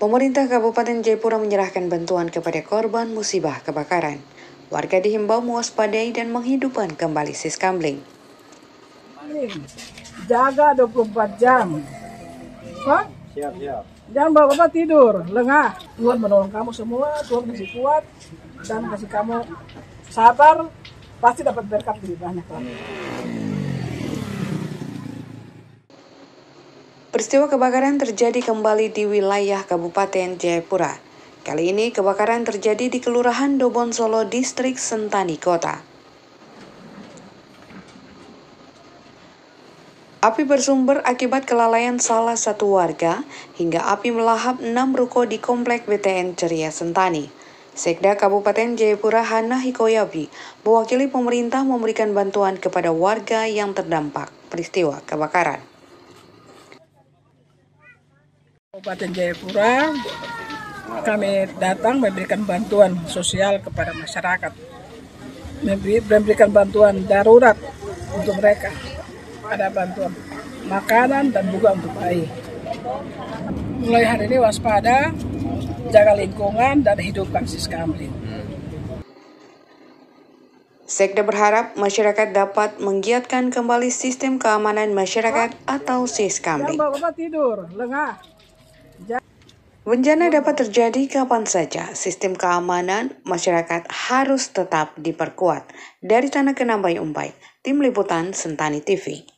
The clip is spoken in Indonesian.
Pemerintah Kabupaten Jayapura menyerahkan bantuan kepada korban musibah kebakaran. Warga dihimbau mewaspadai dan menghidupkan kembali siskamling. Jaga 24 jam. Pak? Siap. Jangan bawa tidur, lengah. Tuhan menolong kamu semua, Tuhan kasih kuat, dan kasih kamu sabar, pasti dapat berkat lebih banyak. Peristiwa kebakaran terjadi kembali di wilayah Kabupaten Jayapura. Kali ini kebakaran terjadi di Kelurahan Dobonsolo, Distrik Sentani Kota. Api bersumber akibat kelalaian salah satu warga hingga api melahap 6 ruko di Komplek BTN Ceria Sentani. Sekda Kabupaten Jayapura Hana Hikoyabi mewakili pemerintah memberikan bantuan kepada warga yang terdampak peristiwa kebakaran. Kabupaten Jayapura, kami datang memberikan bantuan sosial kepada masyarakat, memberikan bantuan darurat untuk mereka. Ada bantuan makanan dan juga untuk air. Mulai hari ini waspada, jaga lingkungan dan hidupkan siskamling. Sekda berharap masyarakat dapat menggiatkan kembali sistem keamanan masyarakat atau siskamling. Jangan bawa tidur, lengah. Bencana dapat terjadi kapan saja. Sistem keamanan masyarakat harus tetap diperkuat. Dari Tanah Kenambai Umpai, Tim Liputan Sentani TV.